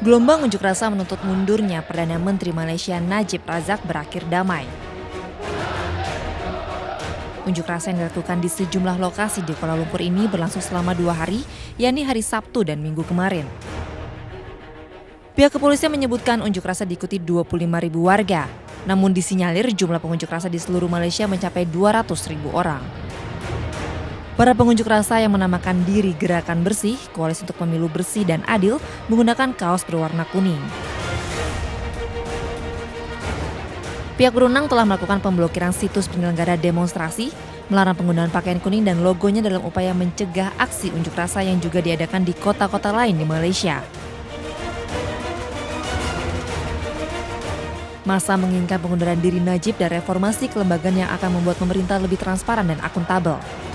Gelombang unjuk rasa menuntut mundurnya Perdana Menteri Malaysia Najib Razak berakhir damai. Unjuk rasa yang dilakukan di sejumlah lokasi di Kuala Lumpur ini berlangsung selama 2 hari, yakni hari Sabtu dan Minggu kemarin. Pihak kepolisian menyebutkan unjuk rasa diikuti 25.000 warga, namun disinyalir jumlah pengunjuk rasa di seluruh Malaysia mencapai 200.000 orang. Para pengunjuk rasa yang menamakan diri Gerakan Bersih, Koalisi untuk Pemilu Bersih dan Adil, menggunakan kaos berwarna kuning. Pihak berwenang telah melakukan pemblokiran situs penyelenggara demonstrasi, melarang penggunaan pakaian kuning dan logonya dalam upaya mencegah aksi unjuk rasa yang juga diadakan di kota-kota lain di Malaysia. Massa menginginkan pengunduran diri Najib dan reformasi kelembagaan yang akan membuat pemerintah lebih transparan dan akuntabel.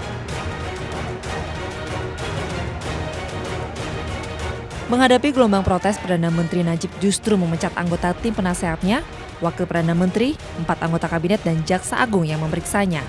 Menghadapi gelombang protes, Perdana Menteri Najib justru memecat anggota tim penasehatnya, Wakil Perdana Menteri, 4 anggota kabinet dan Jaksa Agung yang memeriksanya.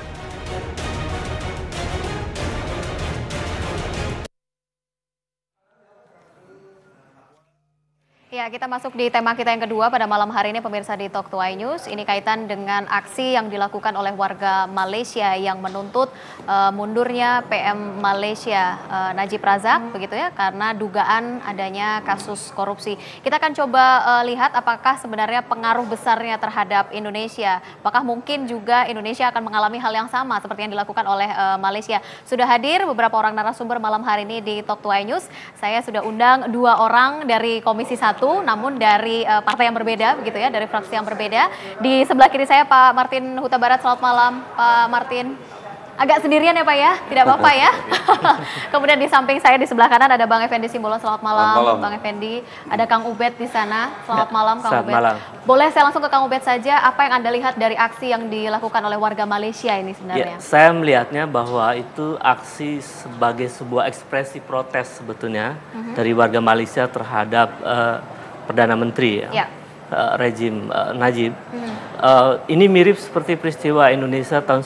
Ya, kita masuk di tema kita yang kedua pada malam hari ini pemirsa di Talk to iNews. Ini kaitan dengan aksi yang dilakukan oleh warga Malaysia yang menuntut mundurnya PM Malaysia Najib Razak begitu ya, karena dugaan adanya kasus korupsi. Kita akan coba lihat apakah sebenarnya pengaruh besarnya terhadap Indonesia. Apakah mungkin juga Indonesia akan mengalami hal yang sama seperti yang dilakukan oleh Malaysia. Sudah hadir beberapa orang narasumber malam hari ini di Talk to iNews. Saya sudah undang 2 orang dari Komisi 1. Namun dari partai yang berbeda begitu ya, dari fraksi yang berbeda. Di sebelah kiri saya Pak Martin Huta Barat. Selamat malam Pak Martin. Agak sendirian ya Pak ya, tidak apa-apa ya. Kemudian di samping saya di sebelah kanan ada Bang Effendi Simbolon. Selamat malam Bang Effendi. Ada Kang Ubed di sana. Selamat malam Kang Ubed. Malam. Boleh saya langsung ke Kang Ubed saja, apa yang Anda lihat dari aksi yang dilakukan oleh warga Malaysia ini sebenarnya? Ya, saya melihatnya bahwa itu aksi sebagai sebuah ekspresi protes sebetulnya dari warga Malaysia terhadap Perdana Menteri rejim Najib. Ini mirip seperti peristiwa Indonesia tahun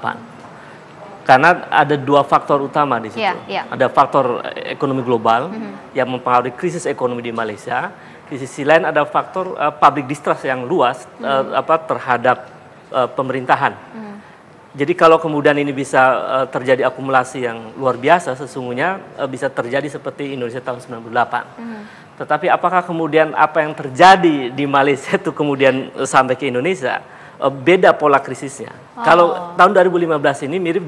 98. Karena ada 2 faktor utama di situ. Ada faktor ekonomi global yang mempengaruhi krisis ekonomi di Malaysia. Di sisi lain ada faktor public distrust yang luas terhadap pemerintahan. Jadi kalau kemudian ini bisa terjadi akumulasi yang luar biasa, sesungguhnya bisa terjadi seperti Indonesia tahun 98. Tetapi apakah kemudian apa yang terjadi di Malaysia itu kemudian sampai ke Indonesia? Beda pola krisisnya. Kalau tahun 2015 ini mirip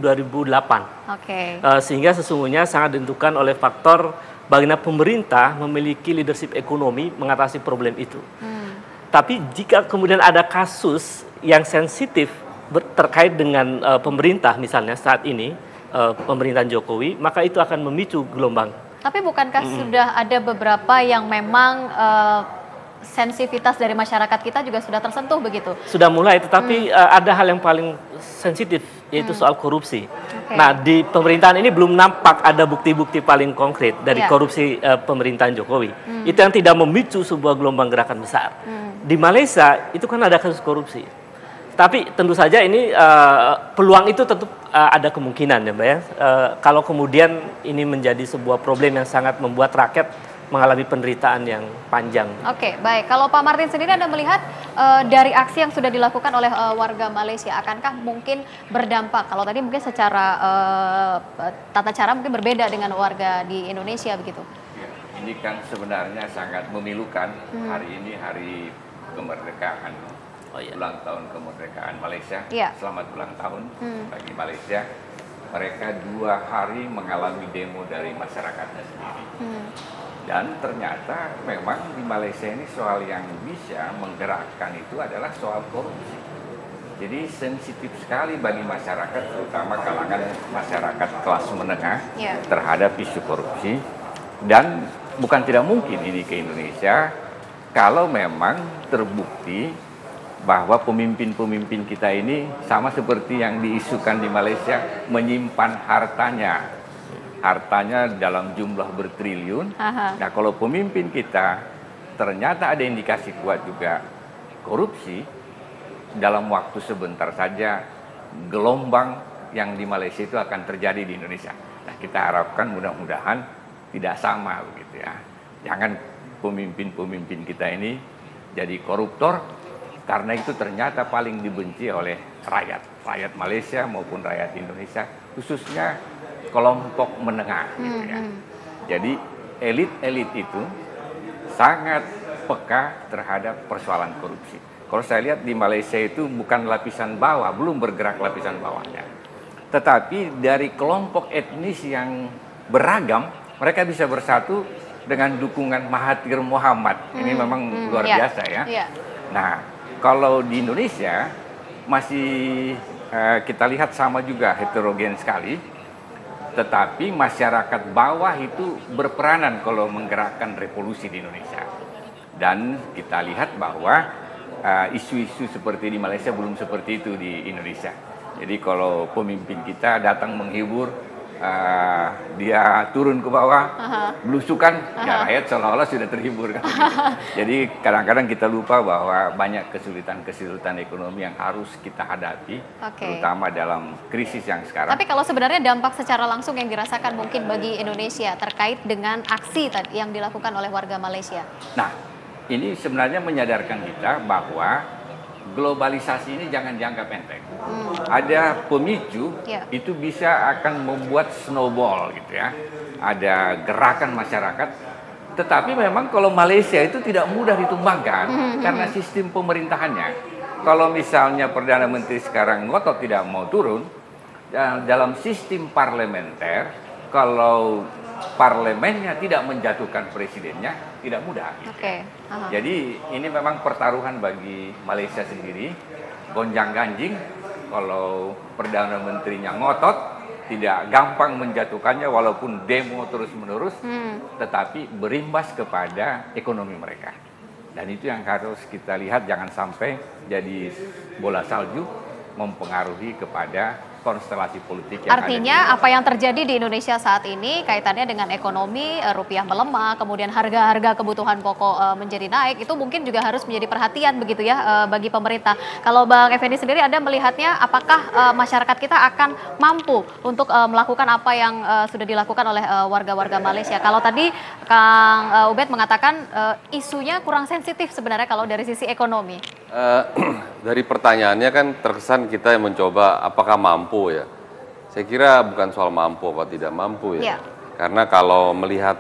2008. Sehingga sesungguhnya sangat ditentukan oleh faktor bagaimana pemerintah memiliki leadership ekonomi mengatasi problem itu. Tapi jika kemudian ada kasus yang sensitif terkait dengan pemerintah misalnya saat ini, pemerintahan Jokowi, maka itu akan memicu gelombang. Tapi bukankah sudah ada beberapa yang memang sensitivitas dari masyarakat kita juga sudah tersentuh begitu? Sudah mulai, tetapi ada hal yang paling sensitif, yaitu soal korupsi. Nah, di pemerintahan ini belum nampak ada bukti-bukti paling konkret dari korupsi pemerintahan Jokowi. Itu yang tidak memicu sebuah gelombang gerakan besar. Di Malaysia, itu kan ada kasus korupsi. Tapi tentu saja ini peluang itu tetap ada kemungkinan ya Mbak ya. Kalau kemudian ini menjadi sebuah problem yang sangat membuat rakyat mengalami penderitaan yang panjang. Oke, baik. Kalau Pak Martin sendiri Anda melihat dari aksi yang sudah dilakukan oleh warga Malaysia, akankah mungkin berdampak? Kalau tadi mungkin secara tata cara mungkin berbeda dengan warga di Indonesia begitu. Ini kan sebenarnya sangat memilukan. Hari ini hari kemerdekaan. Ulang tahun kemerdekaan Malaysia. Selamat ulang tahun bagi Malaysia. Mereka 2 hari mengalami demo dari masyarakatnya sendiri. Dan ternyata memang di Malaysia ini soal yang bisa menggerakkan itu adalah soal korupsi. Jadi sensitif sekali bagi masyarakat, terutama kalangan masyarakat kelas menengah terhadap isu korupsi. Dan bukan tidak mungkin ini ke Indonesia kalau memang terbukti bahwa pemimpin-pemimpin kita ini sama seperti yang diisukan di Malaysia, menyimpan hartanya dalam jumlah bertriliun. Nah, kalau pemimpin kita ternyata ada indikasi kuat juga korupsi, dalam waktu sebentar saja gelombang yang di Malaysia itu akan terjadi di Indonesia. Nah, kita harapkan mudah-mudahan tidak sama begitu ya. Jangan pemimpin-pemimpin kita ini jadi koruptor, karena itu ternyata paling dibenci oleh rakyat Malaysia maupun rakyat Indonesia, khususnya kelompok menengah gitu ya. Jadi elit-elit itu sangat peka terhadap persoalan korupsi. Kalau saya lihat di Malaysia itu bukan lapisan bawah, belum bergerak lapisan bawahnya. Tetapi dari kelompok etnis yang beragam, mereka bisa bersatu dengan dukungan Mahathir Mohamad. Ini memang luar biasa ya. Nah, kalau di Indonesia masih kita lihat sama juga heterogen sekali. Tetapi masyarakat bawah itu berperanan kalau menggerakkan revolusi di Indonesia. Dan kita lihat bahwa isu-isu seperti di Malaysia belum seperti itu di Indonesia. Jadi kalau pemimpin kita datang menghibur, dia turun ke bawah, belusukan, ya rakyat seolah-olah sudah terhibur. Kan? Jadi kadang-kadang kita lupa bahwa banyak kesulitan-kesulitan ekonomi yang harus kita hadapi, terutama dalam krisis yang sekarang. Tapi kalau sebenarnya dampak secara langsung yang dirasakan mungkin bagi Indonesia terkait dengan aksi tadi yang dilakukan oleh warga Malaysia. Nah, ini sebenarnya menyadarkan kita bahwa globalisasi ini jangan dianggap enteng. Ada pemicu, itu bisa akan membuat snowball gitu ya. Ada gerakan masyarakat, tetapi memang kalau Malaysia itu tidak mudah ditumbangkan karena sistem pemerintahannya. Kalau misalnya Perdana Menteri sekarang ngotot tidak mau turun, dalam sistem parlementer, kalau parlemennya tidak menjatuhkan presidennya, tidak mudah. Gitu. Jadi ini memang pertaruhan bagi Malaysia sendiri, gonjang-ganjing. Kalau Perdana Menterinya ngotot, tidak gampang menjatuhkannya walaupun demo terus-menerus, tetapi berimbas kepada ekonomi mereka. Dan itu yang harus kita lihat, jangan sampai jadi bola salju mempengaruhi kepada konstelasi politik yang artinya apa yang terjadi di Indonesia saat ini kaitannya dengan ekonomi, rupiah melemah, kemudian harga-harga kebutuhan pokok menjadi naik, itu mungkin juga harus menjadi perhatian begitu ya bagi pemerintah. Kalau Bang Effendi sendiri, Anda melihatnya apakah masyarakat kita akan mampu untuk melakukan apa yang sudah dilakukan oleh warga-warga Malaysia? Kalau tadi Kang Ubed mengatakan isunya kurang sensitif sebenarnya kalau dari sisi ekonomi. Dari pertanyaannya kan terkesan kita yang mencoba apakah mampu ya. Saya kira bukan soal mampu atau tidak mampu ya. Karena kalau melihat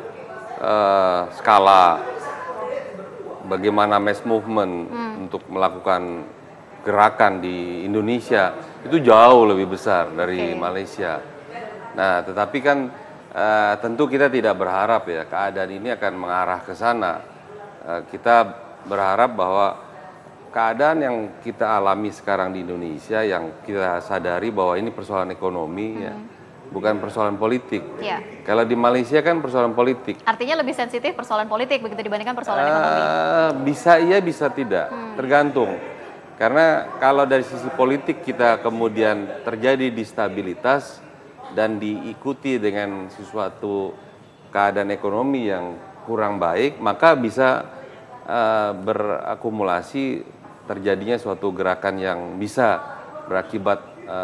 skala bagaimana mass movement untuk melakukan gerakan di Indonesia itu jauh lebih besar dari Malaysia. Nah, tetapi kan tentu kita tidak berharap ya keadaan ini akan mengarah ke sana. Kita berharap bahwa keadaan yang kita alami sekarang di Indonesia, yang kita sadari bahwa ini persoalan ekonomi ya, bukan persoalan politik. Kalau di Malaysia kan persoalan politik. Artinya lebih sensitif persoalan politik begitu dibandingkan persoalan ekonomi? Bisa iya, bisa tidak, tergantung. Karena kalau dari sisi politik kita kemudian terjadi distabilitas dan diikuti dengan sesuatu keadaan ekonomi yang kurang baik, maka bisa berakumulasi terjadinya suatu gerakan yang bisa berakibat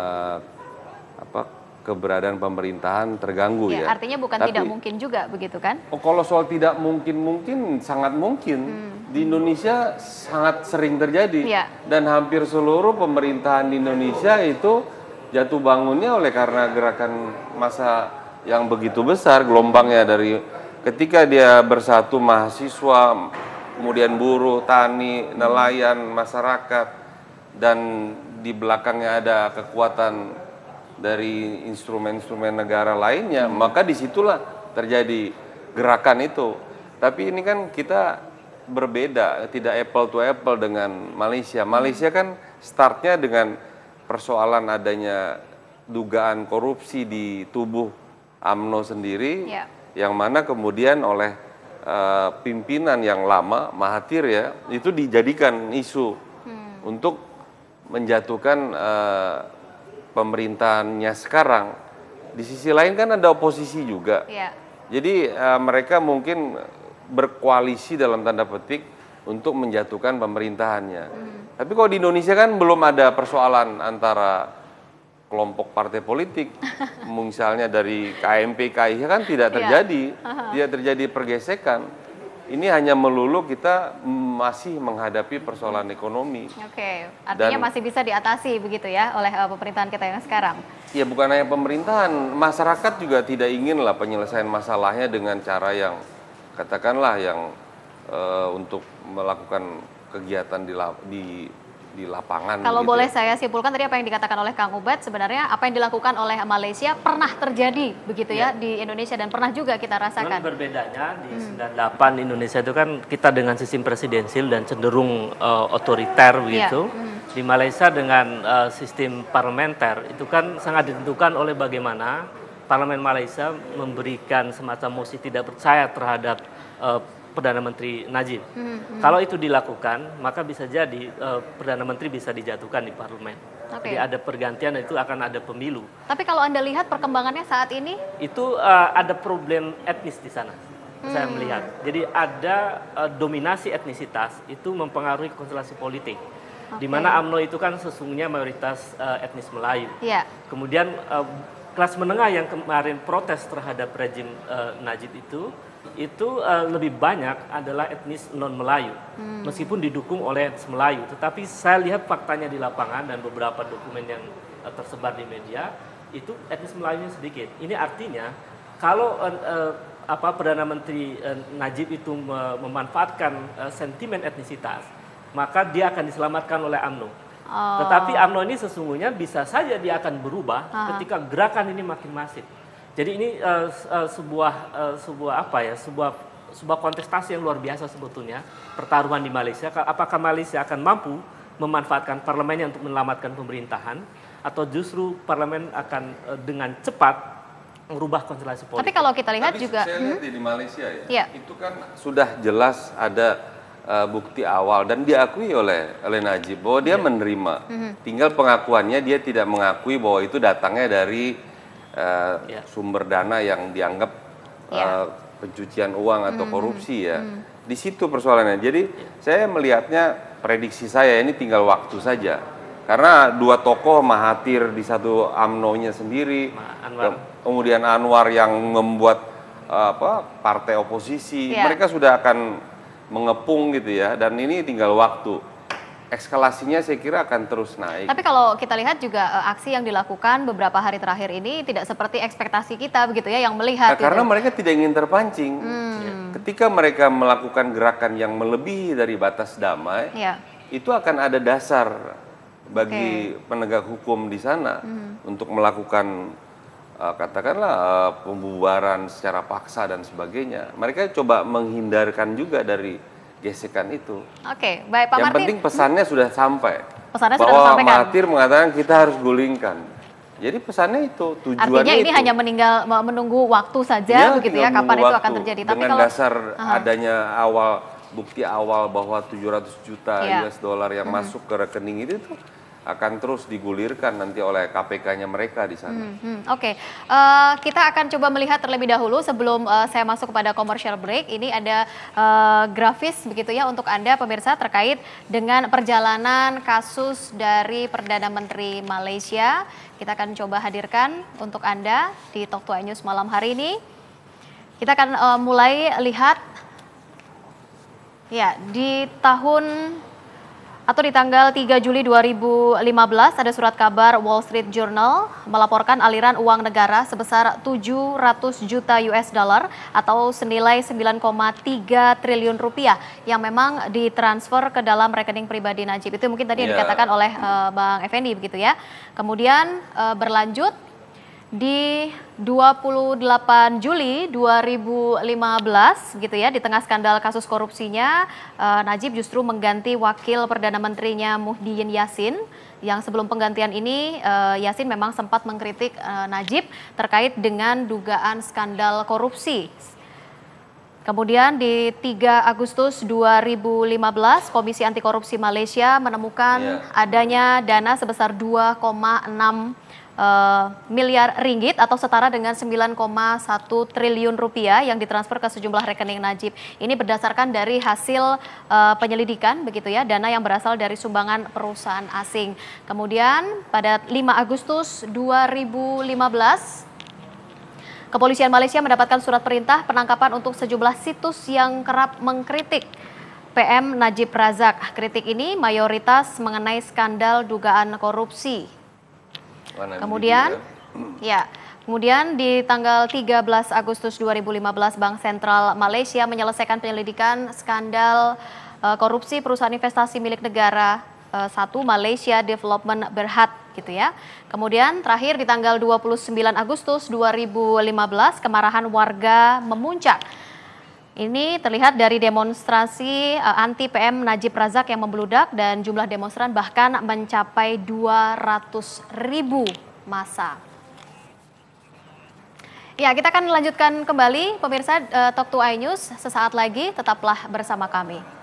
keberadaan pemerintahan terganggu ya. Artinya bukan tidak mungkin juga begitu kan? Kalau soal tidak mungkin sangat mungkin. Di Indonesia sangat sering terjadi dan hampir seluruh pemerintahan di Indonesia itu jatuh bangunnya oleh karena gerakan massa yang begitu besar, gelombangnya dari ketika dia bersatu mahasiswa, kemudian buruh, tani, nelayan, masyarakat, dan di belakangnya ada kekuatan dari instrumen-instrumen negara lainnya, maka disitulah terjadi gerakan itu. Tapi ini kan kita berbeda, tidak apple to apple dengan Malaysia. Malaysia kan startnya dengan persoalan adanya dugaan korupsi di tubuh UMNO sendiri, yang mana kemudian oleh pimpinan yang lama, Mahathir ya, itu dijadikan isu untuk menjatuhkan pemerintahannya sekarang. Di sisi lain kan ada oposisi juga. Jadi mereka mungkin berkoalisi dalam tanda petik untuk menjatuhkan pemerintahannya. Tapi kalau di Indonesia kan belum ada persoalan antara kelompok partai politik, misalnya dari KMP, KIH kan tidak terjadi, tidak terjadi pergesekan. ini hanya melulu kita masih menghadapi persoalan ekonomi. Oke, artinya masih bisa diatasi begitu ya oleh pemerintahan kita yang sekarang. Ya bukan hanya pemerintahan, masyarakat juga tidak inginlah penyelesaian masalahnya dengan cara yang katakanlah yang untuk melakukan kegiatan di lapangan. Kalau gitu boleh ya. saya simpulkan tadi apa yang dikatakan oleh Kang Ubed, sebenarnya apa yang dilakukan oleh Malaysia pernah terjadi begitu ya di Indonesia dan pernah juga kita rasakan. Berbedanya di 98 Indonesia itu kan kita dengan sistem presidensil dan cenderung otoriter begitu. Di Malaysia dengan sistem parlementer itu kan sangat ditentukan oleh bagaimana Parlemen Malaysia memberikan semacam mosi tidak percaya terhadap Perdana Menteri Najib. Kalau itu dilakukan, maka bisa jadi Perdana Menteri bisa dijatuhkan di parlemen. Jadi ada pergantian dan itu akan ada pemilu. Tapi kalau Anda lihat perkembangannya saat ini? Itu ada problem etnis di sana, saya melihat. Jadi ada dominasi etnisitas, itu mempengaruhi konstelasi politik. Di mana UMNO itu kan sesungguhnya mayoritas etnis Melayu. Kemudian kelas menengah yang kemarin protes terhadap rejim Najib itu lebih banyak adalah etnis non-Melayu, meskipun didukung oleh etnis Melayu. Tetapi saya lihat faktanya di lapangan dan beberapa dokumen yang tersebar di media, itu etnis Melayunya sedikit. Ini artinya kalau Perdana Menteri Najib itu memanfaatkan sentimen etnisitas, maka dia akan diselamatkan oleh UMNO. Tetapi UMNO ini sesungguhnya bisa saja dia akan berubah ketika gerakan ini makin masif. Jadi ini sebuah kontestasi yang luar biasa sebetulnya, pertaruhan di Malaysia. Apakah Malaysia akan mampu memanfaatkan parlemennya untuk menyelamatkan pemerintahan, atau justru parlemen akan dengan cepat merubah konstelasi politik? Tapi kalau kita lihat juga, saya lihat di Malaysia itu kan sudah jelas ada bukti awal dan diakui oleh Najib bahwa dia menerima. Tinggal pengakuannya dia tidak mengakui bahwa itu datangnya dari sumber dana yang dianggap pencucian uang atau korupsi ya. Di situ persoalannya. Jadi saya melihatnya, prediksi saya ini tinggal waktu saja. Karena dua tokoh, Mahathir di satu UMNO-nya sendiri, kemudian Anwar yang membuat partai oposisi, mereka sudah akan mengepung gitu ya. Dan ini tinggal waktu. Eskalasinya saya kira akan terus naik. Tapi kalau kita lihat juga aksi yang dilakukan beberapa hari terakhir ini tidak seperti ekspektasi kita begitu ya, yang melihat. Karena mereka tidak ingin terpancing. Ketika mereka melakukan gerakan yang melebihi dari batas damai, itu akan ada dasar bagi penegak hukum di sana untuk melakukan katakanlah pembubaran secara paksa dan sebagainya. Mereka coba menghindarkan juga dari gesekan itu. Oke, baik Pak Martin. Yang penting pesannya sudah sampai. Pesannya bahwa sudah disampaikan. Mahathir mengatakan kita harus gulingkan. Jadi pesannya itu, tujuannya artinya ini itu. hanya menunggu waktu saja begitu ya, kapan itu akan terjadi. Tapi dengan kalau dasar adanya bukti awal bahwa 700 juta US dollar yang masuk ke rekening itu tuh akan terus digulirkan nanti oleh KPK-nya mereka di sana. Oke. Kita akan coba melihat terlebih dahulu sebelum saya masuk kepada commercial break. Ini ada grafis begitu ya untuk Anda pemirsa terkait dengan perjalanan kasus dari Perdana Menteri Malaysia. Kita akan coba hadirkan untuk Anda di Talk 2 News malam hari ini. Kita akan mulai lihat ya di tanggal 3 Juli 2015 ada surat kabar Wall Street Journal melaporkan aliran uang negara sebesar 700 juta US dollar atau senilai 9,3 triliun rupiah yang memang ditransfer ke dalam rekening pribadi Najib. Itu mungkin tadi yang dikatakan oleh Bang Effendi begitu ya. Kemudian berlanjut di 28 Juli 2015 gitu ya, di tengah skandal kasus korupsinya, Najib justru mengganti wakil Perdana Menterinya Muhyiddin Yassin, yang sebelum penggantian ini Yassin memang sempat mengkritik Najib terkait dengan dugaan skandal korupsi. Kemudian di 3 Agustus 2015, Komisi Anti Korupsi Malaysia menemukan adanya dana sebesar 2,6 miliar ringgit atau setara dengan 9,1 triliun rupiah yang ditransfer ke sejumlah rekening Najib. Ini berdasarkan dari hasil penyelidikan begitu ya, dana yang berasal dari sumbangan perusahaan asing. Kemudian pada 5 Agustus 2015 Kepolisian Malaysia mendapatkan surat perintah penangkapan untuk sejumlah situs yang kerap mengkritik PM Najib Razak. Kritik ini mayoritas mengenai skandal dugaan korupsi. Kemudian di tanggal 13 Agustus 2015 Bank Sentral Malaysia menyelesaikan penyelidikan skandal korupsi perusahaan investasi milik negara satu Malaysia Development Berhad gitu ya. Kemudian terakhir di tanggal 29 Agustus 2015 kemarahan warga memuncak. Ini terlihat dari demonstrasi anti PM Najib Razak yang membludak dan jumlah demonstran bahkan mencapai 200.000 massa. Ya, kita akan lanjutkan kembali pemirsa Talk to iNews sesaat lagi, tetaplah bersama kami.